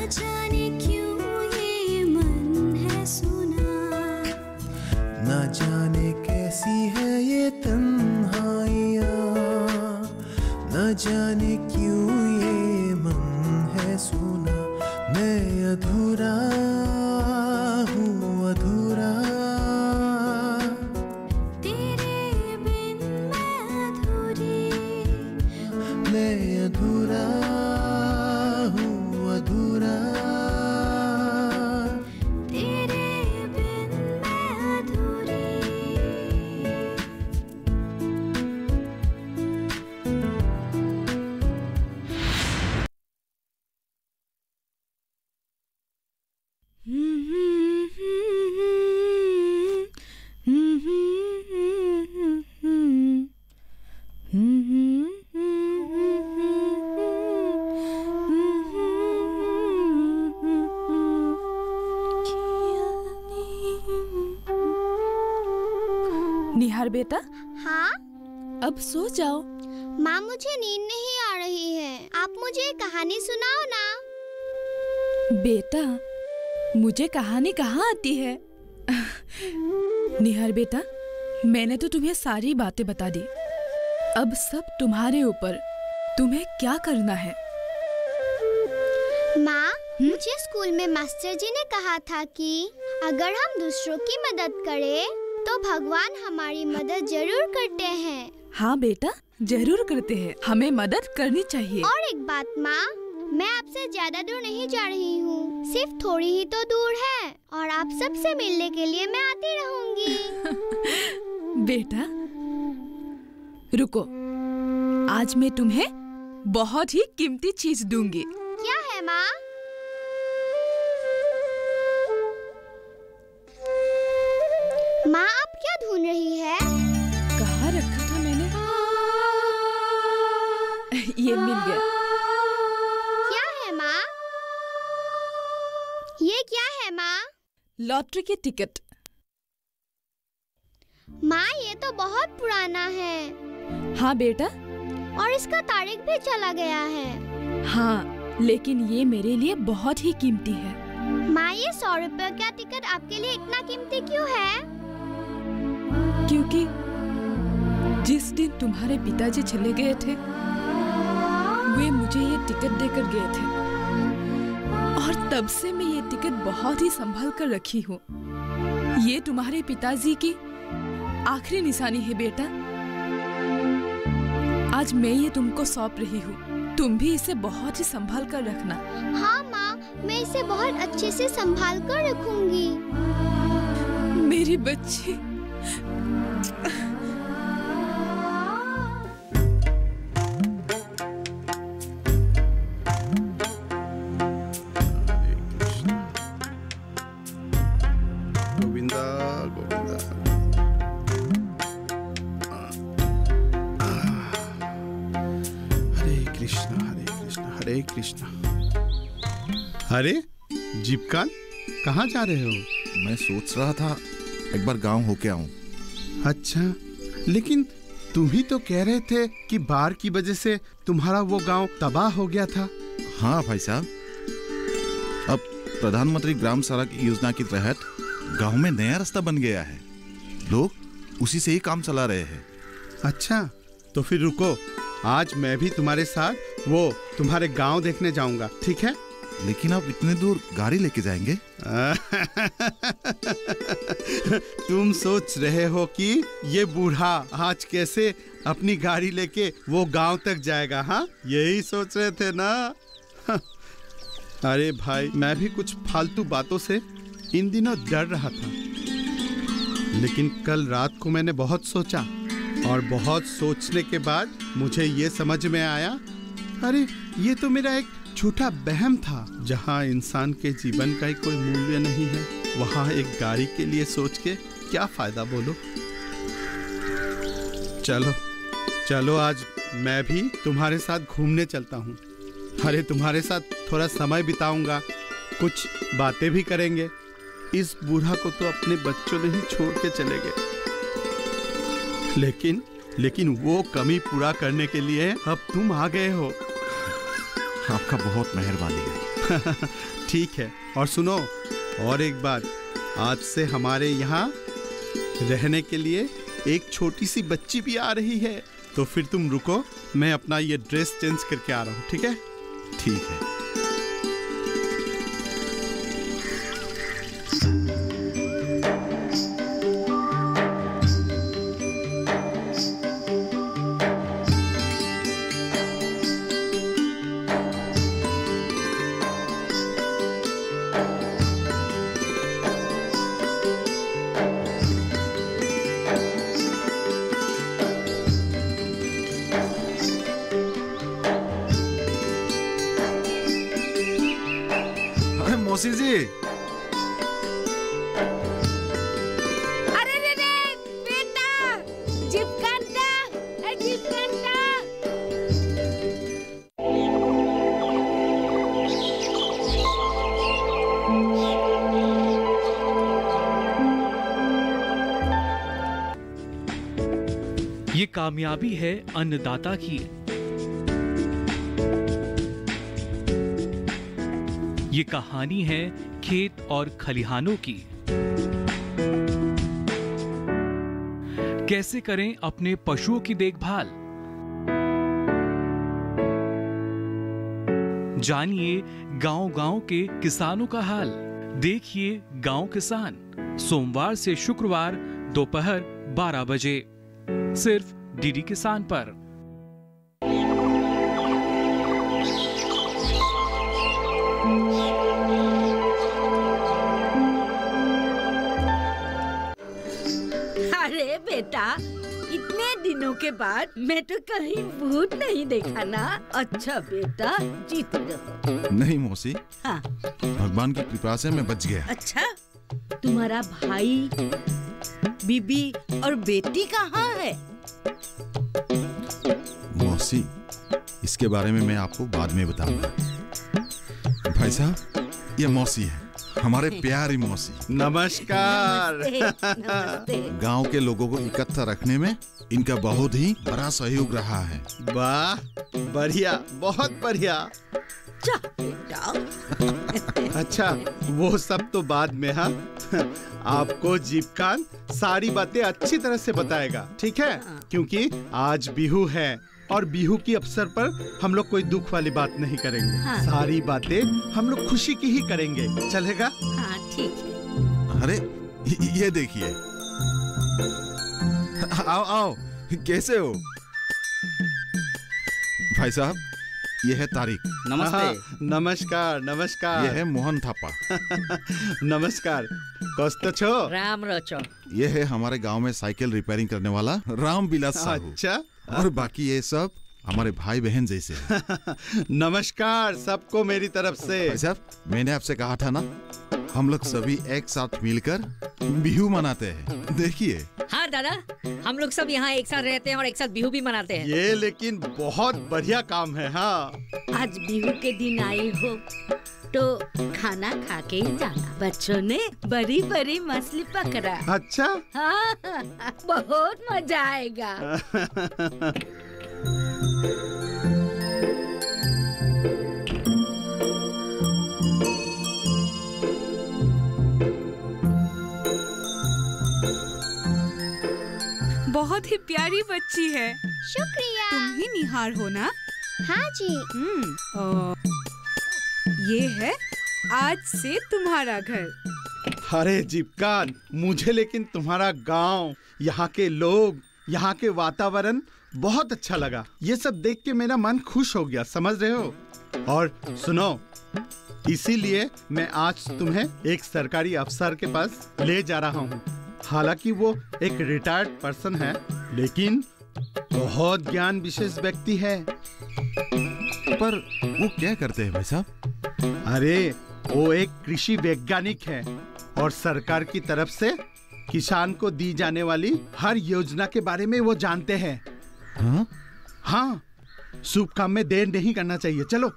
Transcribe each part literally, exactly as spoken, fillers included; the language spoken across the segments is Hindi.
जाने क्यों ये मन है सुना, न जाने कैसी है ये तन्हाइयाँ, न जाने क्यों ये मन है सुना। मैं अधूरा हूँ अधूरा, तेरे बिन मैं अधूरी, मैं अधूरा हूँ अधूरा, तेरे बिन मैं अधूरी। निहार बेटा, हाँ अब सो जाओ। माँ, मुझे नींद नहीं आ रही है, आप मुझे एक कहानी सुनाओ ना। बेटा, मुझे कहानी कहाँ आती है। निहार बेटा, मैंने तो तुम्हें सारी बातें बता दी, अब सब तुम्हारे ऊपर, तुम्हें क्या करना है। माँ, मुझे स्कूल में मास्टर जी ने कहा था कि अगर हम दूसरों की मदद करें तो भगवान हमारी मदद जरूर करते हैं। हाँ बेटा, जरूर करते हैं, हमें मदद करनी चाहिए। और एक बात माँ, मैं आपसे ज्यादा दूर नहीं जा रही हूँ, सिर्फ थोड़ी ही तो दूर है, और आप सबसे मिलने के लिए मैं आती रहूँगी। बेटा रुको, आज मैं तुम्हें बहुत ही कीमती चीज दूंगी। क्या है माँ? माँ, आप क्या ढूंढ रही है? कहाँ रखा था मैंने? ये मिल गया। क्या है माँ? ये क्या है माँ? लॉटरी की टिकट। माँ, ये तो बहुत पुराना है। हाँ बेटा। और इसका तारीख भी चला गया है। हाँ, लेकिन ये मेरे लिए बहुत ही कीमती है। माँ, ये सौ रुपए का टिकट आपके लिए इतना कीमती क्यों है? क्योंकि जिस दिन तुम्हारे पिताजी चले गए थे, वे मुझे ये टिकट देकर गए थे, और तब से मैं ये टिकट बहुत ही संभाल कर रखी हूँ। ये तुम्हारे पिताजी की आखिरी निशानी है बेटा। आज मैं ये तुमको सौंप रही हूँ, तुम भी इसे बहुत ही संभाल कर रखना। हाँ माँ, मैं इसे बहुत अच्छे से संभाल कर रखूंगी। मेरी बच्ची। गोविंदा गोविंदा। हरे कृष्णा हरे कृष्णा हरे कृष्णा। अरे जीवकाल, कहाँ जा रहे हो? मैं सोच रहा था एक बार गांव होके आऊं। अच्छा, लेकिन तुम ही तो कह रहे थे कि बाढ़ की वजह से तुम्हारा वो गांव तबाह हो गया था। हाँ भाई साहब, अब प्रधानमंत्री ग्राम सड़क योजना के तहत गांव में नया रास्ता बन गया है, लोग उसी से ही काम चला रहे हैं। अच्छा, तो फिर रुको, आज मैं भी तुम्हारे साथ वो तुम्हारे गांव देखने जाऊंगा, ठीक है? लेकिन आप इतने दूर गाड़ी लेके जाएंगे? तुम सोच रहे हो कि ये बूढ़ा आज कैसे अपनी गाड़ी लेके वो गांव तक जाएगा? हाँ, यही सोच रहे थे ना? अरे भाई, मैं भी कुछ फालतू बातों से इन दिनों डर रहा था, लेकिन कल रात को मैंने बहुत सोचा, और बहुत सोचने के बाद मुझे ये समझ में आया, अरे ये तो मेरा एक छोटा बहम था। जहाँ इंसान के जीवन का ही कोई मूल्य नहीं है, वहाँ एक गाड़ी के लिए सोच के क्या फायदा बोलो। चलो चलो, आज मैं भी तुम्हारे साथ घूमने चलता हूँ। अरे तुम्हारे साथ थोड़ा समय बिताऊंगा, कुछ बातें भी करेंगे। इस बूढ़ा को तो अपने बच्चों ने ही छोड़ के चले गए, लेकिन लेकिन वो कमी पूरा करने के लिए अब तुम आ गए हो। आपका बहुत मेहरबानी है। ठीक है। और सुनो, और एक बात, आज से हमारे यहाँ रहने के लिए एक छोटी सी बच्ची भी आ रही है। तो फिर तुम रुको, मैं अपना ये ड्रेस चेंज करके आ रहा हूँ, ठीक है? ठीक है। मौसी जी, अरे रे रे बेटा, जीपकांता, ए जीपकांता। ये कामयाबी है अन्नदाता की। ये कहानी है खेत और खलिहानों की। कैसे करें अपने पशुओं की देखभाल, जानिए गांव-गांव के किसानों का हाल। देखिए गांव किसान, सोमवार से शुक्रवार दोपहर बारह बजे सिर्फ डीडी किसान पर। अरे बेटा, इतने दिनों के बाद मैं तो कहीं भूत नहीं देखा ना। अच्छा बेटा, जीते रहो। नहीं मौसी, हाँ। भगवान की कृपा से मैं बच गया। अच्छा, तुम्हारा भाई, बीबी और बेटी कहाँ है? मौसी, इसके बारे में मैं आपको बाद में बताऊंगा। भाई साहब, ये मौसी है, हमारे प्यारी मौसी। नमस्कार। नमस्ते, नमस्ते। गांव के लोगों को इकट्ठा रखने में इनका बहुत ही बड़ा सहयोग रहा है। वाह, बढ़िया, बहुत बढ़िया। जा बेटा। अच्छा, वो सब तो बाद में। हाँ, आपको जीपकान सारी बातें अच्छी तरह से बताएगा, ठीक है? क्योंकि आज बिहू है और बिहू की अवसर पर हम लोग कोई दुख वाली बात नहीं करेंगे। हाँ। सारी बातें हम लोग खुशी की ही करेंगे, चलेगा? हाँ ठीक है। अरे ये देखिए, आओ आओ, कैसे हो भाई साहब? ये है तारिक। नमस्ते। नमस्कार नमस्कार। ये है मोहन थापा। नमस्कार। कस्तो छो? राम रचो। ये है हमारे गांव में साइकिल रिपेयरिंग करने वाला राम बिलास साहू। अच्छा। और बाकी ये सब हमारे भाई बहन जैसे हैं। नमस्कार सबको मेरी तरफ से। भाई साहब, मैंने आपसे कहा था ना, हम लोग सभी एक साथ मिलकर बिहू मनाते हैं। देखिए। हाँ दादा, हम लोग सब यहाँ एक साथ रहते हैं और एक साथ बिहू भी मनाते हैं। ये लेकिन बहुत बढ़िया काम है। हाँ, आज बिहू के दिन आई हो तो खाना खा के ही जाना। बच्चों ने बड़ी बड़ी मछली पकड़ा। अच्छा। हाँ, बहुत मजा आएगा। बहुत ही प्यारी बच्ची है। शुक्रिया। तुम ही निहार हो ना? हाँ जी। हम्म। ये है आज से तुम्हारा घर। अरे जीपकान, मुझे लेकिन तुम्हारा गांव, यहाँ के लोग, यहाँ के वातावरण बहुत अच्छा लगा। ये सब देख के मेरा मन खुश हो गया, समझ रहे हो? और सुनो, इसीलिए मैं आज तुम्हें एक सरकारी अफसर के पास ले जा रहा हूँ। हालांकि वो एक रिटायर्ड पर्सन है, लेकिन बहुत ज्ञान विशेष व्यक्ति है। पर वो क्या करते हैं भाई साहब? अरे वो एक कृषि वैज्ञानिक है और सरकार की तरफ से किसान को दी जाने वाली हर योजना के बारे में वो जानते हैं। हाँ? हाँ, शुभ काम में देर नहीं करना चाहिए। चलो।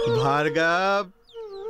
भार्गव,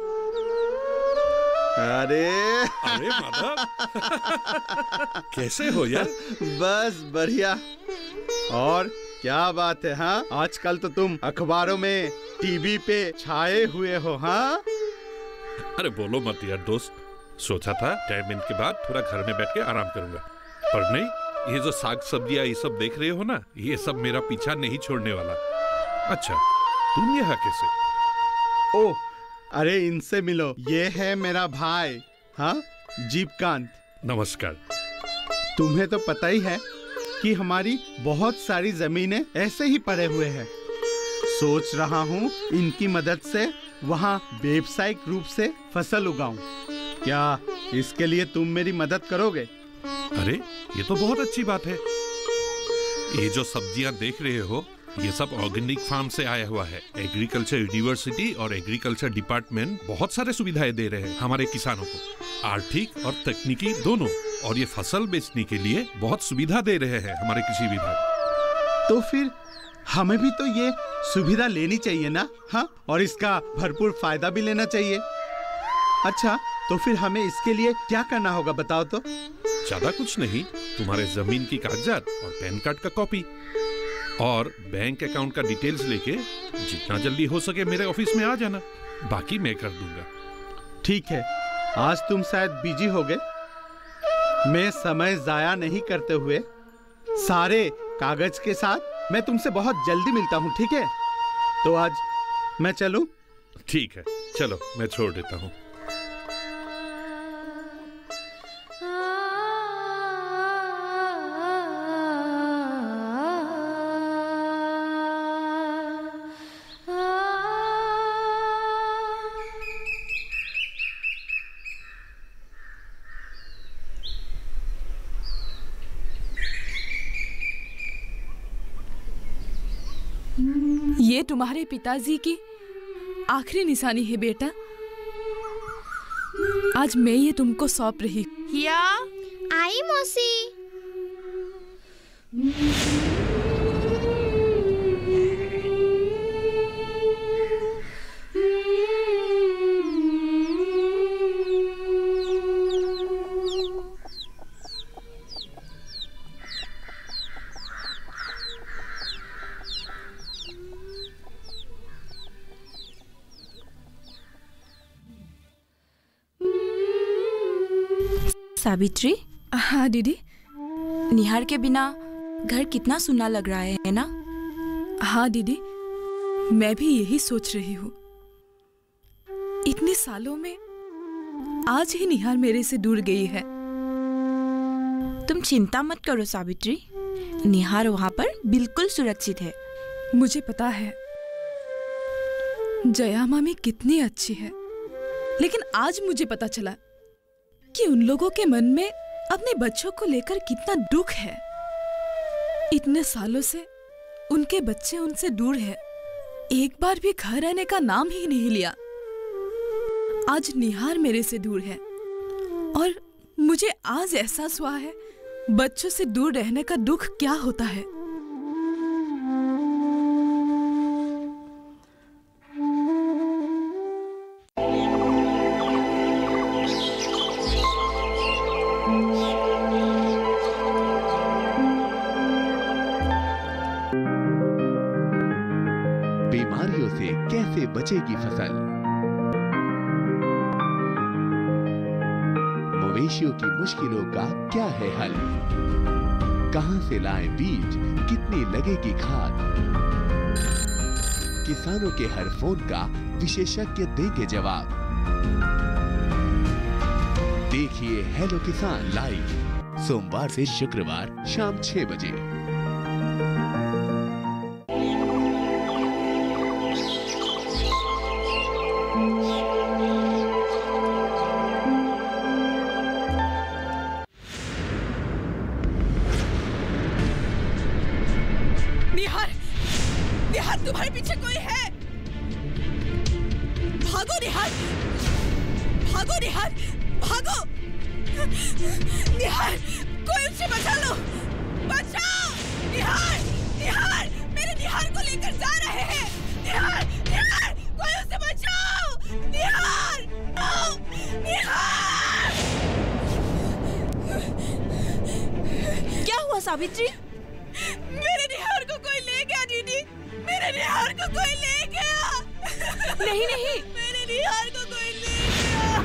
अरे अरे माधव, कैसे हो यार? बस बढ़िया। और क्या बात है? हाँ, आजकल तो तुम अखबारों में, टीवी पे छाए हुए हो। हाँ, अरे बोलो मत यार दोस्त, सोचा था रिटायरमेंट के बाद थोड़ा घर में बैठ के आराम करूंगा, पर नहीं, ये जो साग सब्जियां ये सब देख रहे हो ना, ये सब मेरा पीछा नहीं छोड़ने वाला। अच्छा, तुम यहाँ कैसे? ओह, अरे इनसे मिलो, ये है मेरा भाई। हाँ, जीवकांत। नमस्कार। तुम्हें तो पता ही है कि हमारी बहुत सारी जमीनें ऐसे ही पड़े हुए हैं। सोच रहा हूँ इनकी मदद से वहाँ व्यावसायिक रूप से फसल उगाऊं। क्या इसके लिए तुम मेरी मदद करोगे? अरे ये तो बहुत अच्छी बात है। ये जो सब्जियां देख रहे हो, ये सब ऑर्गेनिक फार्म से आया हुआ है। एग्रीकल्चर यूनिवर्सिटी और एग्रीकल्चर डिपार्टमेंट बहुत सारे सुविधाएं दे रहे हैं हमारे किसानों को, आर्थिक और तकनीकी दोनों। और ये फसल बेचने के लिए बहुत सुविधा दे रहे हैं हमारे कृषि विभाग। तो फिर हमें भी तो ये सुविधा लेनी चाहिए ना? हाँ, और इसका भरपूर फायदा भी लेना चाहिए। अच्छा, तो फिर हमें इसके लिए क्या करना होगा, बताओ तो? ज्यादा कुछ नहीं, तुम्हारे जमीन की कागजात और पैन कार्ड का कॉपी और बैंक अकाउंट का डिटेल्स लेके जितना जल्दी हो सके मेरे ऑफिस में आ जाना, बाकी मैं कर दूंगा। ठीक है, आज तुम शायद बिजी होगे। मैं समय जाया नहीं करते हुए सारे कागज के साथ मैं तुमसे बहुत जल्दी मिलता हूँ, ठीक है? तो आज मैं चलूं? ठीक है, चलो मैं छोड़ देता हूँ। ये तुम्हारे पिताजी की आखिरी निशानी है बेटा। आज मैं ये तुमको सौंप रही हूँ। या आई मौसी। सावित्री। हाँ दीदी। निहार के बिना घर कितना सुना लग रहा है ना? हाँ दीदी, मैं भी यही सोच रही हूँ। इतने सालों में आज ही निहार मेरे से दूर गई है। तुम चिंता मत करो सावित्री, निहार वहाँ पर बिल्कुल सुरक्षित है। मुझे पता है जया मामी कितनी अच्छी है, लेकिन आज मुझे पता चला कि उन लोगों के मन में अपने बच्चों को लेकर कितना दुख है। इतने सालों से उनके बच्चे उनसे दूर है, एक बार भी घर रहने का नाम ही नहीं लिया। आज निहार मेरे से दूर है और मुझे आज एहसास हुआ है बच्चों से दूर रहने का दुख क्या होता है। बीमारियों से कैसे बचेगी फसल? मवेशियों की मुश्किलों का क्या है हल? कहां से लाएं बीज, कितनी लगेगी खाद? किसानों के हर फोन का विशेषज्ञ देंगे जवाब। देखिए हेलो किसान लाइव सोमवार से शुक्रवार शाम छह बजे। निहार, निहार तुम्हारे पीछे कोई है? भागो निहार, भागो निहार, भागो! निहार, कोई उसे बचा लो, बचाओ! निहार, निहार, मेरे निहार को लेकर जा रहे हैं। निहार, निहार, कोई उसे बचा सावित्री? मेरे निहार को कोई ले गया दीदी, मेरे निहार को कोई ले गया। नहीं नहीं, मेरे निहार को कोई ले गया।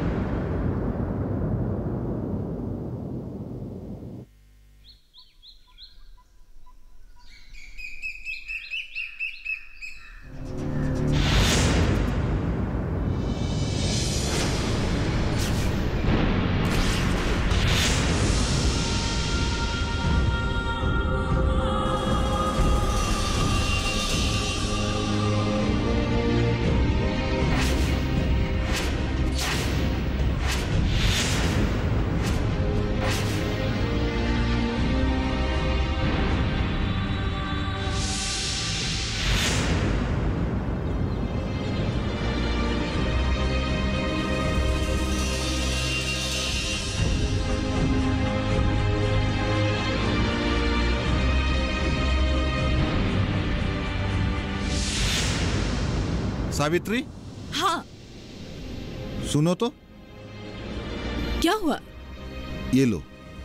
सावित्री, हाँ, सुनो तो। क्या हुआ? ये लो,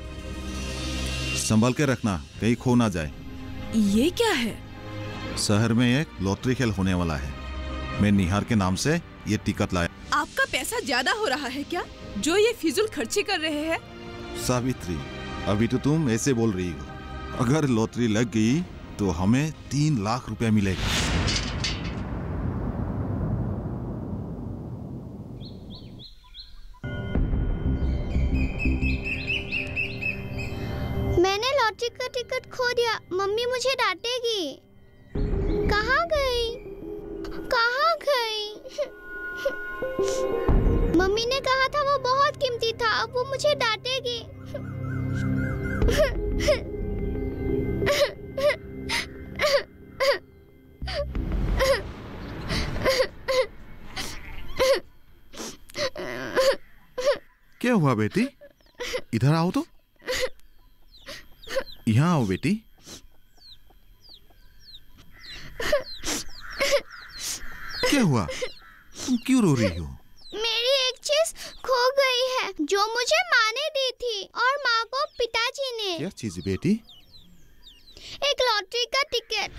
संभल के रखना, कहीं खो ना जाए। ये क्या है? शहर में एक लॉटरी खेल होने वाला है। मैं निहार के नाम से ये टिकट लाया। आपका पैसा ज्यादा हो रहा है क्या, जो ये फिजूल खर्ची कर रहे हैं? सावित्री, अभी तो तुम ऐसे बोल रही हो। अगर लॉटरी लग गई तो हमें तीन लाख रुपया मिलेगा। मैंने लॉटरी का टिकट खो दिया, मम्मी मुझे डांटेगी। कहाँ गई? कहाँ गई? मम्मी ने कहा था वो बहुत कीमती था, अब वो मुझे डांटेगी। क्या हुआ बेटी? इधर आओ तो। यहाँ आओ बेटी। क्या हुआ? तुम क्यों रो रही हो? मेरी एक चीज खो गई है जो मुझे माँ ने दी थी और माँ को पिताजी ने। क्या चीज बेटी? एक लॉटरी का टिकट।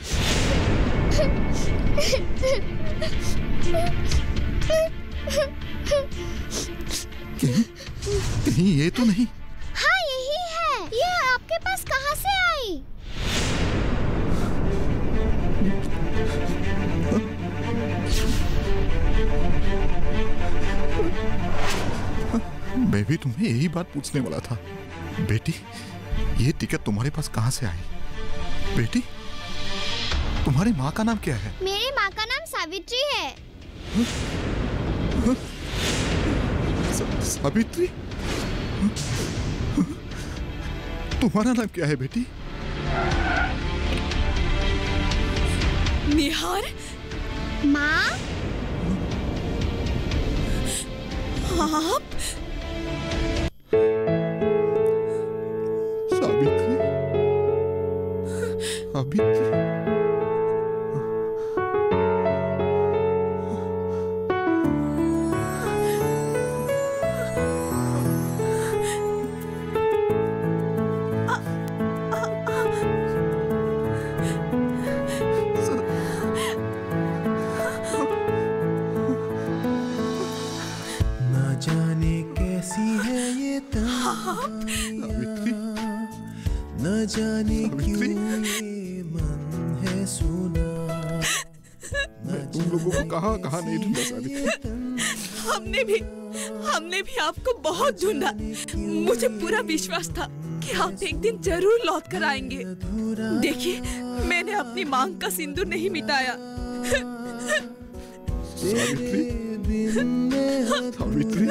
कहीं, कहीं ये तो नहीं? हाँ यही है। ये आपके पास कहाँ से आई? मैं भी तुम्हें यही बात पूछने वाला था। बेटी, ये टिकट तुम्हारे पास कहाँ से आई? बेटी, तुम्हारी माँ का नाम क्या है? मेरी माँ का नाम सावित्री है। सावित्री? तुम्हारा नाम क्या है बेटी? निहार? माँ? आप? सावित्री? सावित्री? न जाने क्यों ये मन है सुना। मैं तुम लोगों को कहाँ कहाँ नहीं ढूंढा सावित्री। हमने भी हमने भी आपको बहुत ढूंढा। मुझे पूरा विश्वास था कि आप एक दिन जरूर लौट कर आएंगे। देखिए, मैंने अपनी मांग का सिंदूर नहीं मिटाया। सावित्री, सावित्री,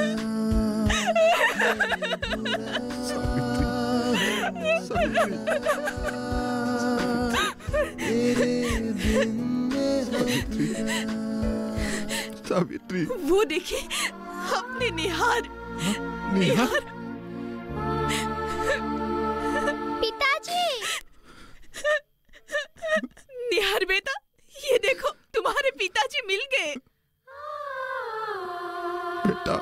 सावित्री। वो देखिए, अपने निहार। निहार? पिताजी। निहार बेटा, ये देखो, तुम्हारे पिताजी मिल गए। बेटा,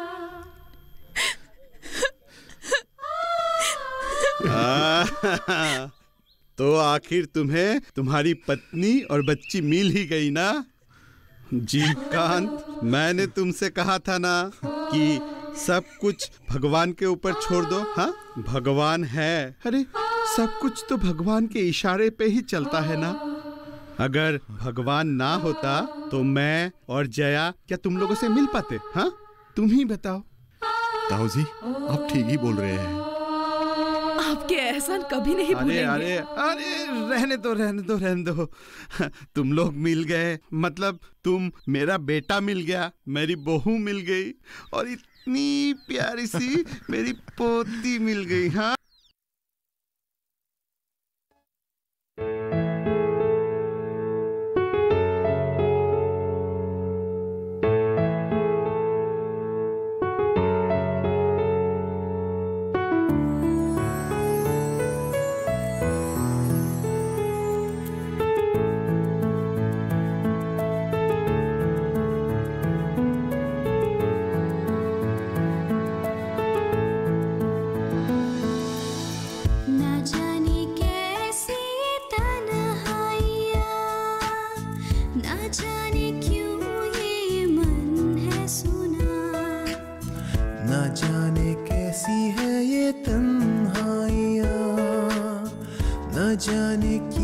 तो आखिर तुम्हें तुम्हारी पत्नी और बच्ची मिल ही गई ना? जी कांत, मैंने तुमसे कहा था ना कि सब कुछ भगवान के ऊपर छोड़ दो। हाँ, भगवान है। अरे सब कुछ तो भगवान के इशारे पे ही चलता है ना। अगर भगवान ना होता तो मैं और जया क्या तुम लोगों से मिल पाते? हाँ, तुम ही बताओ। ताऊ जी, आप ठीक ही बोल रहे हैं। आपके एहसान कभी नहीं अरे भूलेंगे। अरे अरे रहने दो रहने दो रहने दो। तुम लोग मिल गए, मतलब तुम, मेरा बेटा मिल गया, मेरी बहू मिल गई और इतनी प्यारी सी मेरी पोती मिल गई। हाँ, ना जाने कैसी तन्हाइयाँ, ना जाने क्यों ये मन है सुना। न जाने कैसी है ये तन्हाइयाँ, न जाने क्यों